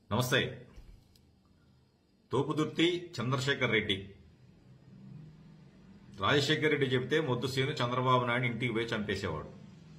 నమస్తే. తోపుదుర్తి చంద్రశేఖర్ రెడ్డి. రాజశేఖర్ రెడ్డి చెబితే మొద్దు సీను చంద్రబాబు నాయుడు ఇంటికి పోయి చంపేసేవాడు.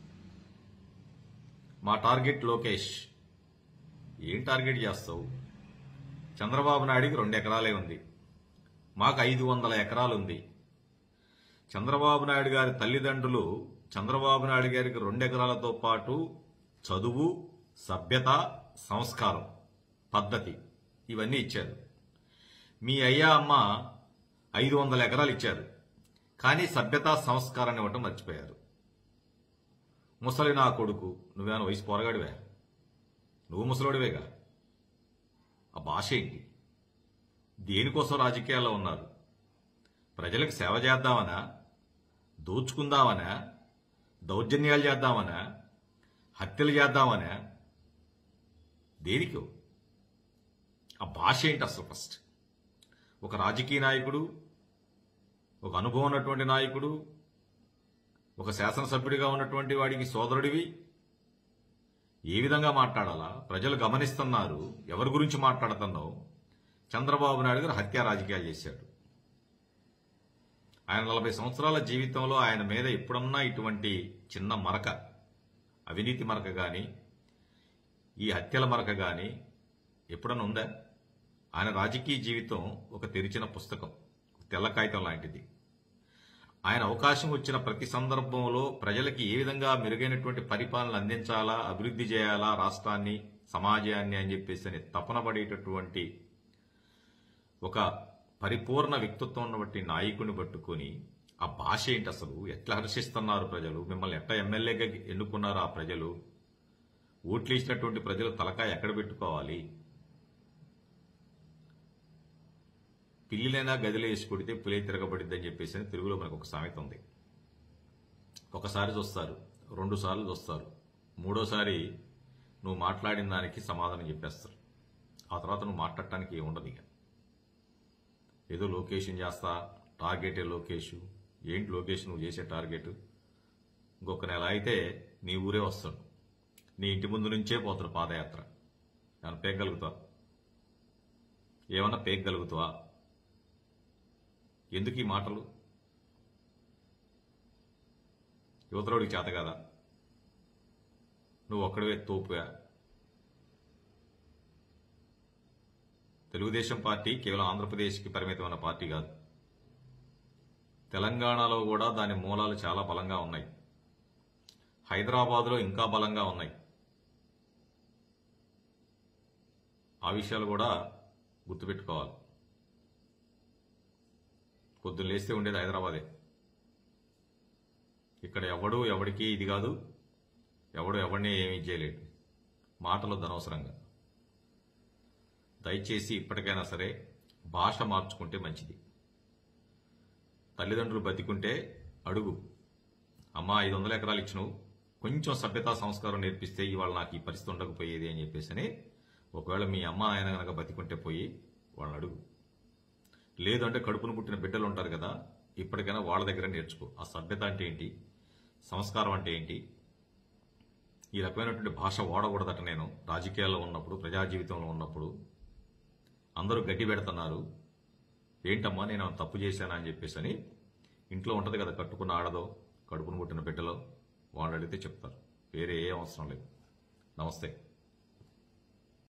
మా టార్గెట్ లోకేష్. ఏం టార్గెట్ చేస్తావు? చంద్రబాబు నాయుడికి 2 ఎకరాలే ఉంది, మాకు 500 ఎకరాలుంది. చంద్రబాబు నాయుడు గారి తల్లిదండ్రులు చంద్రబాబు నాయుడు గారికి 2 ఎకరాలతో పాటు చదువు, సభ్యత, సంస్కారం, పద్ధతి ఇవన్నీ ఇచ్చారు. మీ అయ్యా అమ్మ 500 ఎకరాలు ఇచ్చారు, కానీ సభ్యత, సంస్కారాన్ని ఇవ్వటం మర్చిపోయారు. ముసలి నా కొడుకు, నువ్వేమైనా వయసు పోరగాడివే? నువ్వు ముసలోడివేగా. ఆ భాష ఏంటి? దేనికోసం రాజకీయాల్లో ఉన్నారు? ప్రజలకు సేవ చేద్దామనా, దోచుకుందామనా, దౌర్జన్యాలు చేద్దామనా, హత్యలు చేద్దామనా? దేనికో? ఆ భాష ఏంటి అసలు? ఫస్ట్ ఒక రాజకీయ నాయకుడు, ఒక అనుభవం ఉన్నటువంటి నాయకుడు, ఒక శాసనసభ్యుడిగా ఉన్నటువంటి వాడికి సోదరుడివి ఏ విధంగా మాట్లాడాలా? ప్రజలు గమనిస్తున్నారు. ఎవరి గురించి మాట్లాడుతున్నావు? చంద్రబాబు నాయుడు గారు హత్యా రాజకీయాలు చేశాడు. ఆయన 40 సంవత్సరాల జీవితంలో ఆయన మీద ఎప్పుడన్నా ఇటువంటి చిన్న మరక, అవినీతి మరక గాని, ఈ హత్యల మరక గాని ఎప్పుడన్నా ఉందా? ఆయన రాజకీయ జీవితం ఒక తెరిచిన పుస్తకం, తెల్ల కాగితం లాంటిది. ఆయన అవకాశం వచ్చిన ప్రతి సందర్భంలో ప్రజలకి ఏ విధంగా మెరుగైనటువంటి పరిపాలన అందించాలా, అభివృద్ధి చేయాలా రాష్ట్రాన్ని, సమాజాన్ని అని చెప్పేసి తపన పడేటటువంటి ఒక పరిపూర్ణ వ్యక్తిత్వం ఉన్నటువంటి నాయకుడిని పట్టుకొని ఆ భాష ఏంటి అసలు? ఎట్లా హర్షిస్తున్నారు ప్రజలు? మిమ్మల్ని ఎట్లా ఎమ్మెల్యేగా ఎన్నుకున్నారు ఆ ప్రజలు? ఓట్లు ఇచ్చినటువంటి ప్రజలు తలకాయ ఎక్కడ పెట్టుకోవాలి? పిల్లిలైనా గదిలో వేసి కొడితే పులే తిరగబడిద్ది అని చెప్పేసి తెలుగులో మనకు ఒక సామెత ఉంది. ఒకసారి చూస్తారు, 2 సార్లు చూస్తారు, 3వసారి నువ్వు మాట్లాడిన దానికి సమాధానం చెప్పేస్తారు. ఆ తర్వాత నువ్వు మాట్లాడటానికి ఏముండదు. ఇక ఏదో లొకేషన్ చేస్తా, టార్గెటే లోకేష్. ఏంటి లోకేష్ నువ్వు చేసే టార్గెట్? ఇంకొక నెల అయితే నీ ఊరే వస్తాడు, నీ ఇంటి ముందు నుంచే పోతాడు పాదయాత్ర. ఏమన్నా పేగలుగుతావా? ఏమన్నా పేగలుగుతావా? ఎందుకు ఈ మాటలు? యువతలోడికి చేత కదా? నువ్వు ఒక్కడివే తోపుగా? తెలుగుదేశం పార్టీ కేవలం ఆంధ్రప్రదేశ్కి పరిమితమైన పార్టీ కాదు. తెలంగాణలో కూడా దాని మూలాలు చాలా బలంగా ఉన్నాయి. హైదరాబాద్లో ఇంకా బలంగా ఉన్నాయి. ఆ విషయాలు కూడా గుర్తుపెట్టుకోవాలి. పొద్దున్న లేస్తే ఉండేది హైదరాబాదే. ఇక్కడ ఎవడు ఎవడికి ఇది కాదు, ఎవడు ఎవడిని ఏమీ చేయలేడు. మాటలు అనవసరంగా. దయచేసి ఇప్పటికైనా సరే భాష మార్చుకుంటే మంచిది. తల్లిదండ్రులు బతికుంటే అడుగు, అమ్మా 500 ఎకరాలు ఇచ్చినవు, కొంచెం సభ్యతా సంస్కారం నేర్పిస్తే ఇవాళ నాకు ఈ పరిస్థితి ఉండకపోయేది అని చెప్పేసి ఒకవేళ మీ అమ్మ ఆయన కనుక బతికుంటే పోయి వాళ్ళని అడుగు. లేదంటే కడుపును పుట్టిన బిడ్డలు ఉంటారు కదా, ఇప్పటికైనా వాళ్ళ దగ్గర నేర్చుకో. ఆ సభ్యత అంటే ఏంటి, సంస్కారం అంటే ఏంటి. ఈ రకమైనటువంటి భాష వాడకూడదట. నేను రాజకీయాల్లో ఉన్నప్పుడు, ప్రజా జీవితంలో ఉన్నప్పుడు అందరూ గడ్డి పెడుతున్నారు. ఏంటమ్మా నేను తప్పు చేశానా అని చెప్పేసి ఇంట్లో ఉంటుంది కదా కట్టుకున్న ఆడదో, కడుపును పుట్టిన బిడ్డలో, వాళ్ళు అడిగితే చెప్తారు. వేరే ఏ అవసరం లేదు. నమస్తే.